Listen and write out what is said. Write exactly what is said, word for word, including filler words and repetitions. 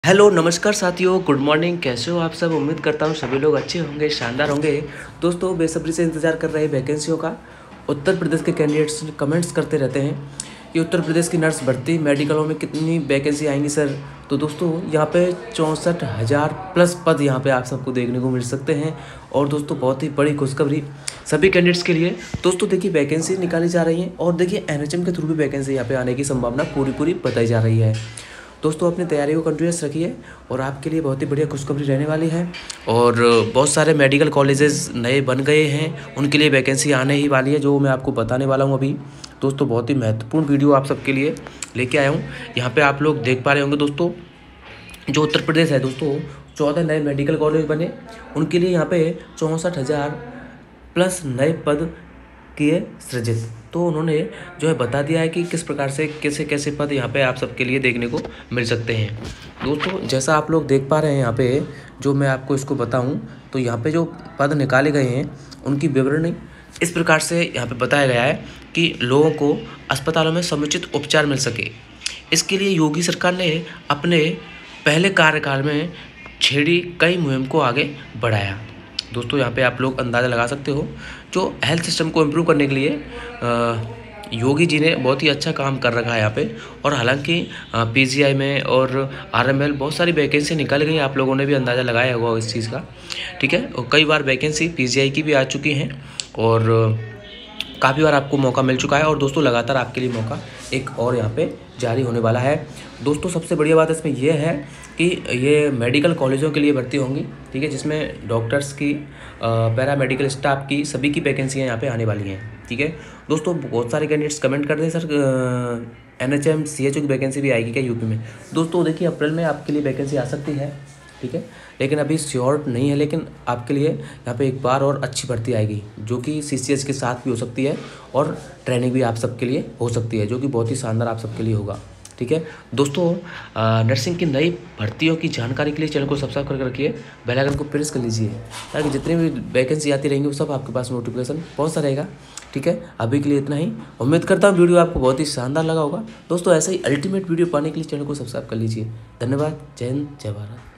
Hello नमस्कार साथियों, good morning. कैसे हो आप सब? उम्मीद करता हूँ सभी लोग अच्छे होंगे, शानदार होंगे। दोस्तों बेसब्री से इंतज़ार कर रहे हैं वैकेंसियों का। उत्तर प्रदेश के कैंडिडेट्स कमेंट्स करते रहते हैं कि उत्तर प्रदेश की नर्स भर्ती मेडिकलों में कितनी वैकेंसी आएंगी सर। तो दोस्तों यहाँ पे चौंसठ हज़ार प्लस पद यहाँ पे आप सबको देखने को मिल सकते हैं। और दोस्तों बहुत ही बड़ी खुशखबरी सभी कैंडिडेट्स के लिए। दोस्तों देखिए वैकेंसी निकाली जा रही है और देखिए एनएचएम के थ्रू भी वैकेंसी यहाँ पे आने की संभावना पूरी पूरी बताई जा रही है। दोस्तों अपनी तैयारी को कंटिन्यूस रखिए और आपके लिए बहुत ही बढ़िया खुशखबरी रहने वाली है। और बहुत सारे मेडिकल कॉलेजेस नए बन गए हैं, उनके लिए वैकेंसी आने ही वाली है, जो मैं आपको बताने वाला हूं अभी। दोस्तों बहुत ही महत्वपूर्ण वीडियो आप सबके लिए लेके आया हूं। यहाँ पे आप लोग देख पा रहे होंगे दोस्तों, जो उत्तर प्रदेश है दोस्तों, चौदह नए मेडिकल कॉलेज बने, उनके लिए यहाँ पे चौंसठ हज़ार प्लस नए पद किए सृजित। तो उन्होंने जो है बता दिया है कि किस प्रकार से कैसे कैसे पद यहाँ पे आप सबके लिए देखने को मिल सकते हैं। दोस्तों जैसा आप लोग देख पा रहे हैं यहाँ पे, जो मैं आपको इसको बताऊं तो यहाँ पे जो पद निकाले गए हैं उनकी विवरणी इस प्रकार से यहाँ पे बताया गया है कि लोगों को अस्पतालों में समुचित उपचार मिल सके। इसके लिए योगी सरकार ने अपने पहले कार्यकाल में छेड़ी कई मुहिम को आगे बढ़ाया। दोस्तों यहाँ पे आप लोग अंदाज़ा लगा सकते हो, जो हेल्थ सिस्टम को इम्प्रूव करने के लिए आ, योगी जी ने बहुत ही अच्छा काम कर रखा है यहाँ पे। और हालांकि पीजीआई में और आरएमएल बहुत सारी वैकेंसी निकल गई, आप लोगों ने भी अंदाज़ा लगाया होगा इस चीज़ का, ठीक है। और कई बार वैकेंसी पीजीआई की भी आ चुकी हैं और काफ़ी बार आपको मौका मिल चुका है। और दोस्तों लगातार आपके लिए मौका एक और यहाँ पे जारी होने वाला है। दोस्तों सबसे बढ़िया बात इसमें यह है कि ये मेडिकल कॉलेजों के लिए भर्ती होंगी, ठीक है, जिसमें डॉक्टर्स की, पैरा मेडिकल स्टाफ की, सभी की वैकेंसियाँ यहाँ पे आने वाली हैं, ठीक है। दोस्तों बहुत सारे कैंडिडेट्स कमेंट करते हैं sir N H M C H O की वैकेंसी भी आएगी क्या यूपी में। दोस्तों देखिए अप्रैल में आपके लिए वैकेंसी आ सकती है, ठीक है, लेकिन अभी श्योर नहीं है। लेकिन आपके लिए यहाँ पे एक बार और अच्छी भर्ती आएगी, जो कि सी सी एच के साथ भी हो सकती है और ट्रेनिंग भी आप सबके लिए हो सकती है, जो कि बहुत ही शानदार आप सबके लिए होगा, ठीक है। दोस्तों नर्सिंग की नई भर्तियों की जानकारी के लिए चैनल को सब्सक्राइब करके रखिए, बेल आइकन को प्रेस कर लीजिए, ताकि जितनी भी वैकेंसी आती रहेंगी वो सब आपके पास नोटिफिकेशन पहुंचता रहेगा, ठीक है। अभी के लिए इतना ही। उम्मीद करता हूँ वीडियो आपको बहुत ही शानदार लगा होगा। दोस्तों ऐसा ही अल्टीमेट वीडियो पाने के लिए चैनल को सब्सक्राइब कर लीजिए। धन्यवाद। जय हिंद, जय भारत।